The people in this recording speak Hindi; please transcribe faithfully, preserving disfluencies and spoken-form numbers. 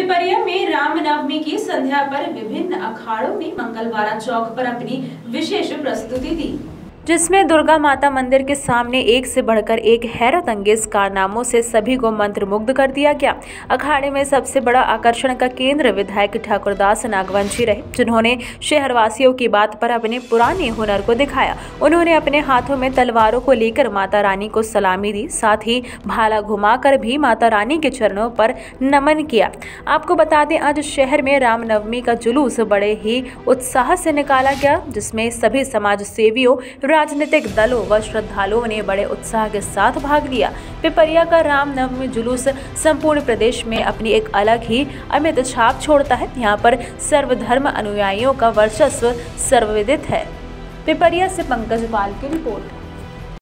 पिपरिया में रामनवमी की संध्या पर विभिन्न अखाड़ों ने मंगलवारा चौक पर अपनी विशेष प्रस्तुति दी, जिसमें दुर्गा माता मंदिर के सामने एक से बढ़कर एक हैरत अंगेज कारनामों से सभी को मंत्रमुग्ध कर दिया गया। अखाड़े में सबसे बड़ा आकर्षण का केंद्र विधायक ठाकुरदास नागवंशी रहे, जिन्होंने शहरवासियों की बात पर अपने पुराने हुनर को दिखाया। उन्होंने अपने हाथों में तलवारों को लेकर माता रानी को सलामी दी, साथ ही भाला घुमाकर भी माता रानी के चरणों पर नमन किया। आपको बता दें, आज शहर में रामनवमी का जुलूस बड़े ही उत्साह से निकाला गया, जिसमें सभी समाज सेवियों, राजनीतिक दलों व श्रद्धालुओं ने बड़े उत्साह के साथ भाग लिया। पिपरिया का रामनवमी जुलूस संपूर्ण प्रदेश में अपनी एक अलग ही अमिट छाप छोड़ता है। यहाँ पर सर्वधर्म अनुयायियों का वर्चस्व सर्वविदित है। पिपरिया से पंकज पाल की रिपोर्ट।